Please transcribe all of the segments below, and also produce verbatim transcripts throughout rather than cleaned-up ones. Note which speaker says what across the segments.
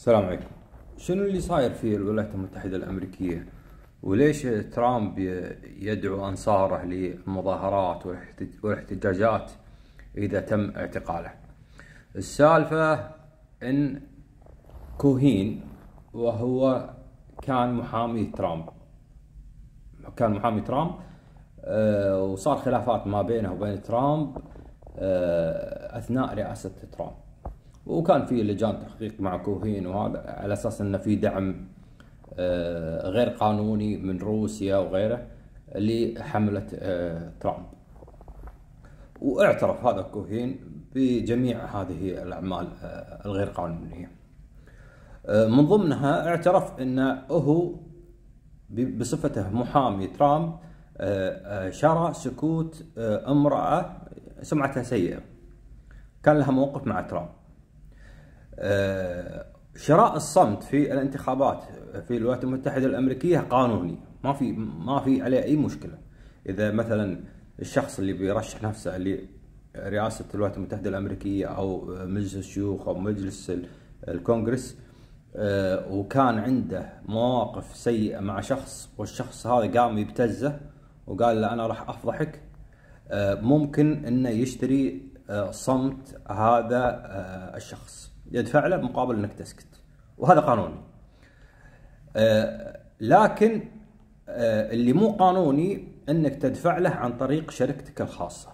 Speaker 1: السلام عليكم. شنو اللي صاير في الولايات المتحدة الأمريكية؟ وليش ترامب يدعو أنصاره للمظاهرات والاحتجاجات إذا تم اعتقاله؟ السالفة إن كوهين وهو كان محامي ترامب كان محامي ترامب آه وصار خلافات ما بينه وبين ترامب آه أثناء رئاسة ترامب، وكان في لجان تحقيق مع كوهين وهذا على اساس انه في دعم غير قانوني من روسيا وغيره لحملة ترامب. واعترف هذا كوهين بجميع هذه الاعمال الغير قانونية. من ضمنها اعترف انه هو بصفته محامي ترامب شرع سكوت امرأة سمعتها سيئة كان لها موقف مع ترامب. شراء الصمت في الانتخابات في الولايات المتحدة الأمريكية قانوني، ما في ما في عليه أي مشكلة. إذا مثلا الشخص اللي بيرشح نفسه لرئاسة الولايات المتحدة الأمريكية أو مجلس الشيوخ أو مجلس الكونغرس وكان عنده مواقف سيئة مع شخص والشخص هذا قام يبتزه وقال له أنا راح أفضحك، ممكن إنه يشتري صمت هذا الشخص، يدفع له مقابل انك تسكت، وهذا قانوني. لكن اللي مو قانوني انك تدفع له عن طريق شركتك الخاصة.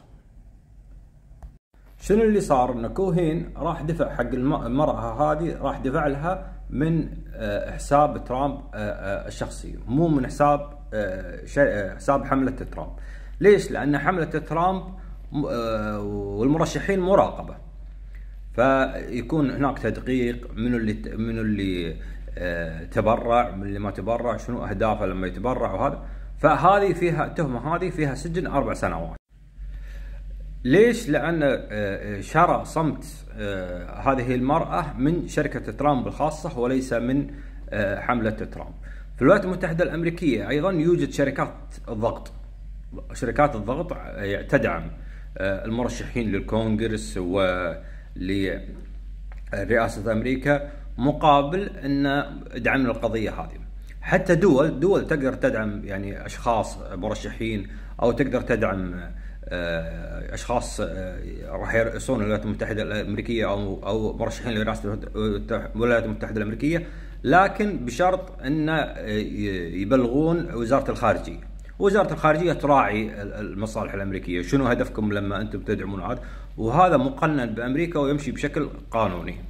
Speaker 1: شنو اللي صار؟ ان كوهين راح دفع حق المرأة هذه، راح دفع لها من حساب ترامب الشخصي، مو من حساب حساب حملة ترامب. ليش؟ لان حملة ترامب والمرشحين مراقبة، فيكون هناك تدقيق من اللي من اللي تبرع من اللي ما تبرع، شنو اهدافه لما يتبرع وهذا. فهذه فيها التهمة، هذه فيها سجن اربع سنوات. ليش؟ لان شرى صمت هذه المرأة من شركة ترامب الخاصة وليس من حملة ترامب. في الولايات المتحدة الأمريكية ايضا يوجد شركات الضغط، شركات الضغط تدعم المرشحين للكونغرس ولرئاسة أمريكا مقابل أن دعم القضية هذه. حتى دول دول تقدر تدعم يعني أشخاص مرشحين، أو تقدر تدعم أشخاص راح يرئسون الولايات المتحدة الأمريكية أو أو مرشحين لرئاسة الولايات المتحدة الأمريكية، لكن بشرط أن يبلغون وزارة الخارجية. وزارة الخارجية تراعي المصالح الأمريكية، شنو هدفكم لما أنتم تدعمون هذا، وهذا مقنن بأمريكا ويمشي بشكل قانوني.